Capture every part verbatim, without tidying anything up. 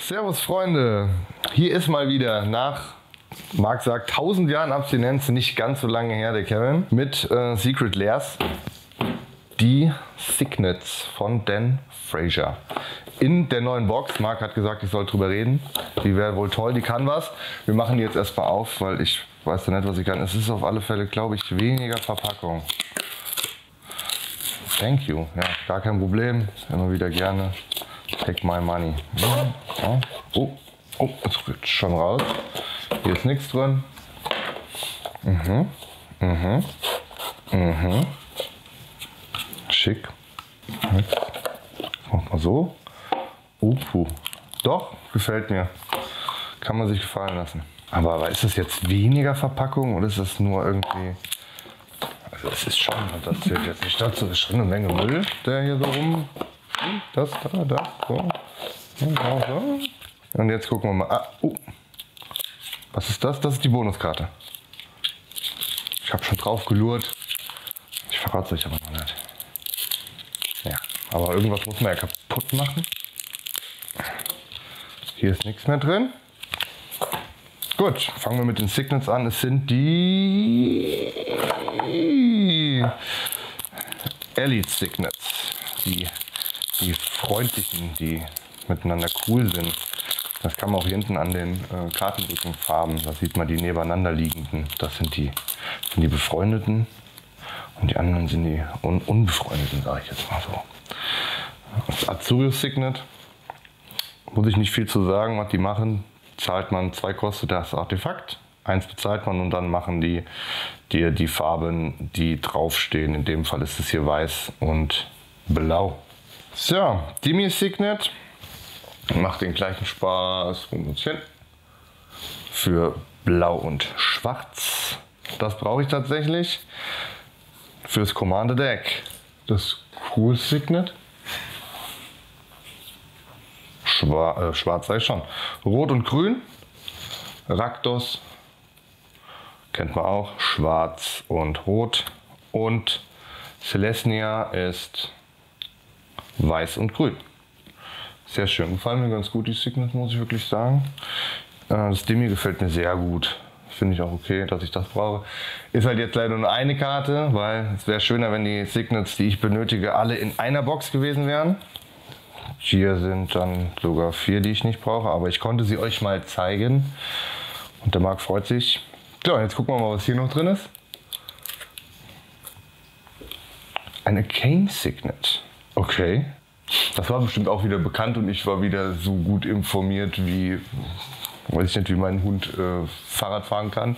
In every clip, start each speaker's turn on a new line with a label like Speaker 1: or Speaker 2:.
Speaker 1: Servus Freunde, hier ist mal wieder nach, Marc sagt, tausend Jahren Abstinenz, nicht ganz so lange her, der Kevin, mit äh, Secret Lairs, die Signets von Dan Fraser. In der neuen Box, Marc hat gesagt, ich soll drüber reden, die wäre wohl toll, die kann was. Wir machen die jetzt erstmal auf, weil ich weiß ja nicht, was ich kann. Es ist auf alle Fälle, glaube ich, weniger Verpackung. Thank you, ja, gar kein Problem, immer wieder gerne. Take my money. Ja. Oh, oh, es rührt schon raus. Hier ist nichts drin. Mhm, mhm, mhm. Schick. Jetzt macht man so. Oh, puh. Doch, gefällt mir. Kann man sich gefallen lassen. Aber ist das jetzt weniger Verpackung oder ist das nur irgendwie... Also es ist schon, das zählt jetzt nicht dazu, ist schon eine Menge Müll, der hier so rum... Das, da, da, so. Und jetzt gucken wir mal. Ah, oh. Was ist das? Das ist die Bonuskarte. Ich habe schon drauf gelurrt. Ich verrate es euch aber noch nicht. Ja, aber irgendwas muss man ja kaputt machen. Hier ist nichts mehr drin. Gut, fangen wir mit den Signets an. Es sind die Elite Signets. Die Die freundlichen, die miteinander cool sind. Das kann man auch hier hinten an den äh, Kartenrückenfarben, da sieht man die nebeneinander liegenden. Das sind die, sind die Befreundeten und die anderen sind die un Unbefreundeten, sage ich jetzt mal so. Das Azurius Signet, muss ich nicht viel zu sagen, was die machen. Zahlt man, zwei kostet das Artefakt, eins bezahlt man und dann machen die die, die Farben, die draufstehen. In dem Fall ist es hier weiß und blau. So, Dimi Signet macht den gleichen Spaß für Blau und Schwarz. Das brauche ich tatsächlich fürs Commander Deck. Das Cool Signet. Schwar äh, Schwarz sei schon. Rot und Grün. Rakdos kennt man auch. Schwarz und Rot. Und Celestia ist Weiß und Grün. Sehr schön. Gefallen mir ganz gut die Signets, muss ich wirklich sagen. Das Dimi gefällt mir sehr gut. Finde ich auch okay, dass ich das brauche. Ist halt jetzt leider nur eine Karte, weil es wäre schöner, wenn die Signets, die ich benötige, alle in einer Box gewesen wären. Hier sind dann sogar vier, die ich nicht brauche, aber ich konnte sie euch mal zeigen. Und der Marc freut sich. So, jetzt gucken wir mal, was hier noch drin ist. Eine Arcane Signet. Okay, das war bestimmt auch wieder bekannt und ich war wieder so gut informiert wie, weiß ich nicht, wie mein Hund äh, Fahrrad fahren kann.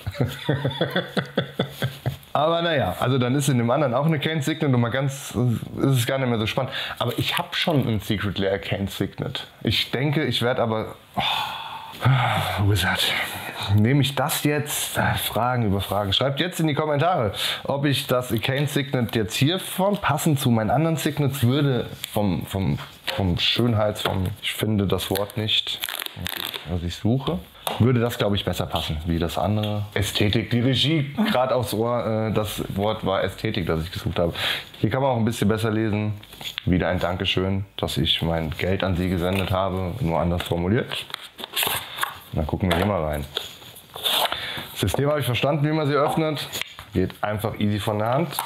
Speaker 1: Aber naja, also dann ist in dem anderen auch eine Arcane Signet und mal ganz, ist es gar nicht mehr so spannend. Aber ich habe schon ein Secret Lair Arcane Signet. Ich denke, ich werde aber... Oh, Wizard. Nehme ich das jetzt? Fragen über Fragen. Schreibt jetzt in die Kommentare, ob ich das Arcane Signet jetzt hiervon passend zu meinen anderen Signets würde. Vom, vom, vom Schönheits, vom, ich finde das Wort nicht, was ich suche. Würde das, glaube ich, besser passen wie das andere. Ästhetik, die Regie, gerade aufs Ohr, äh, das Wort war Ästhetik, das ich gesucht habe. Hier kann man auch ein bisschen besser lesen. Wieder ein Dankeschön, dass ich mein Geld an Sie gesendet habe, nur anders formuliert. Dann gucken wir hier mal rein. Das System habe ich verstanden, wie man sie öffnet. Geht einfach easy von der Hand.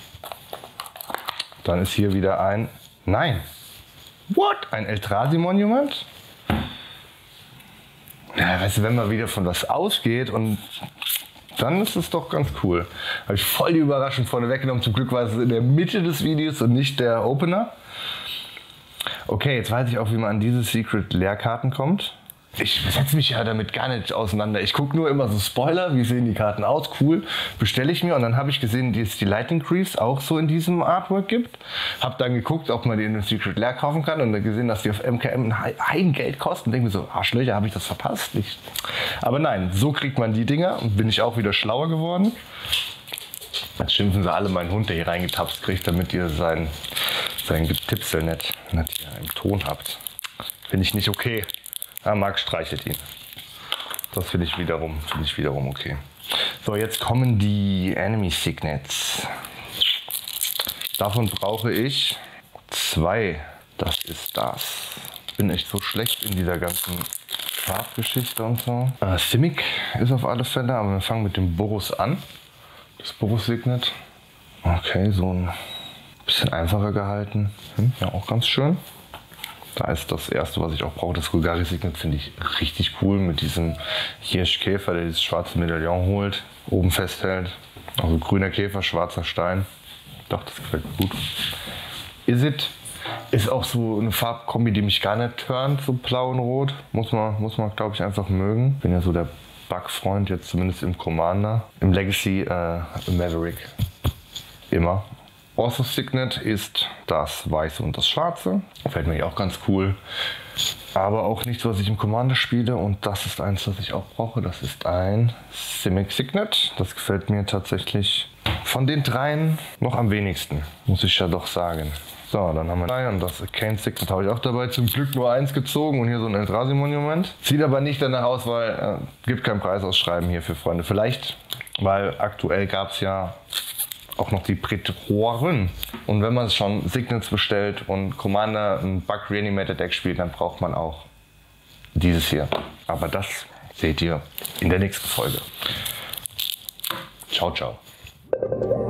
Speaker 1: Dann ist hier wieder ein... Nein! What? Ein Eldrazi-Monument? Ja, weißt du, wenn man wieder von was ausgeht und dann ist es doch ganz cool. Habe ich voll die Überraschung vorne weggenommen. Zum Glück war es in der Mitte des Videos und nicht der Opener. Okay, jetzt weiß ich auch, wie man an diese Secret Lair Karten kommt. Ich setze mich ja damit gar nicht auseinander. Ich gucke nur immer so Spoiler, wie sehen die Karten aus, cool, bestelle ich mir und dann habe ich gesehen, dass es die Lightning Greaves auch so in diesem Artwork gibt. Habe dann geguckt, ob man die in den Secret Lair kaufen kann und dann gesehen, dass die auf M K M ein Geld kosten. Und denke mir so, Arschlöcher, habe ich das verpasst? Nicht. Aber nein, so kriegt man die Dinger und bin ich auch wieder schlauer geworden. Jetzt schimpfen sie alle meinen Hund, der hier reingetapst kriegt, damit ihr sein, sein Getipsel nicht, nicht hier im Ton habt. Finde ich nicht okay. Ja, Marc streichelt ihn. Das finde ich wiederum, finde ich wiederum okay. So, jetzt kommen die Enemy Signets. Davon brauche ich zwei. Das ist das. Ich bin echt so schlecht in dieser ganzen Farbgeschichte und so. Äh, Simic ist auf alle Fälle, aber wir fangen mit dem Boros an. Das Boros Signet. Okay, so ein bisschen einfacher gehalten. Hm, ja, auch ganz schön. Da ist das erste, was ich auch brauche. Das Golgari Signet finde ich richtig cool mit diesem Hirschkäfer, der dieses schwarze Medaillon holt, oben festhält. Also grüner Käfer, schwarzer Stein. Doch, das gefällt mir gut. Isit ist auch so eine Farbkombi, die mich gar nicht turnt, so blau und rot. Muss man, muss man glaube ich, einfach mögen. Bin ja so der Bug-Freund, jetzt zumindest im Commander. Im Legacy äh, Maverick immer. Also Signet ist das Weiße und das Schwarze. Gefällt mir auch ganz cool. Aber auch nichts, was ich im Commander spiele. Und das ist eins, was ich auch brauche. Das ist ein Simic Signet. Das gefällt mir tatsächlich von den dreien noch am wenigsten, muss ich ja doch sagen. So, dann haben wir drei und das Arcane Signet habe ich auch dabei. Zum Glück nur eins gezogen und hier so ein Eldrazi-Monument. Sieht aber nicht danach aus, weil es äh, gibt kein Preisausschreiben hier für Freunde. Vielleicht, weil aktuell gab es ja auch noch die Prätoren. Und wenn man schon Signets bestellt und Commander ein Bug Reanimated Deck spielt, dann braucht man auch dieses hier. Aber das seht ihr in der nächsten Folge. Ciao, ciao.